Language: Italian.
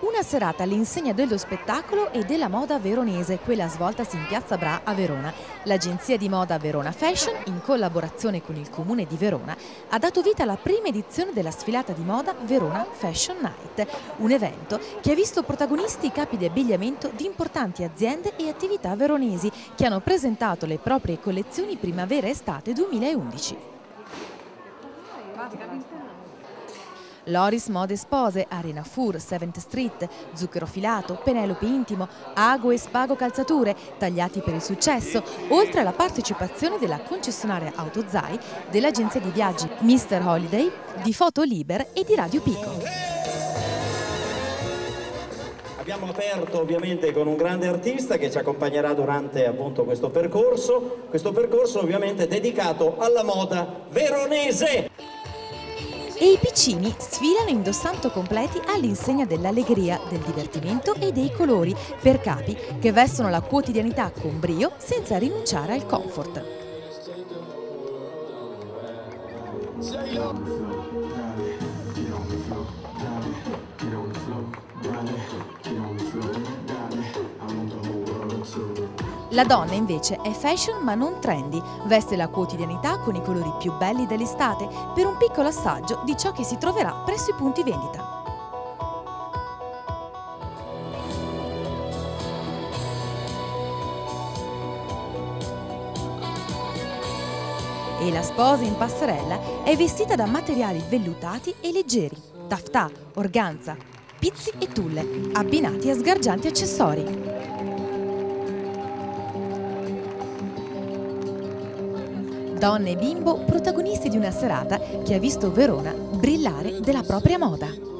Una serata all'insegna dello spettacolo e della moda veronese, quella svoltasi in Piazza Bra a Verona. L'agenzia di moda Verona Fashion, in collaborazione con il Comune di Verona, ha dato vita alla prima edizione della sfilata di moda Verona Fashion Night, un evento che ha visto protagonisti i capi di abbigliamento di importanti aziende e attività veronesi che hanno presentato le proprie collezioni primavera-estate 2011. Loris Mode Spose, Arena Fur, 7th Street, Zucchero Filato, Penelope Intimo, Ago e Spago Calzature, tagliati per il successo, oltre alla partecipazione della concessionaria Autozai, dell'agenzia di viaggi Mr. Holiday, di Foto Liber e di Radio Pico. Abbiamo aperto ovviamente con un grande artista che ci accompagnerà durante appunto questo percorso ovviamente dedicato alla moda veronese. E i piccini sfilano indossando completi all'insegna dell'allegria, del divertimento e dei colori, per capi che vestono la quotidianità con brio senza rinunciare al comfort. La donna invece è fashion ma non trendy, veste la quotidianità con i colori più belli dell'estate per un piccolo assaggio di ciò che si troverà presso i punti vendita. E la sposa in passerella è vestita da materiali vellutati e leggeri, taffetà, organza, pizzi e tulle, abbinati a sgargianti accessori. Donne e bimbo protagonisti di una serata che ha visto Verona brillare della propria moda.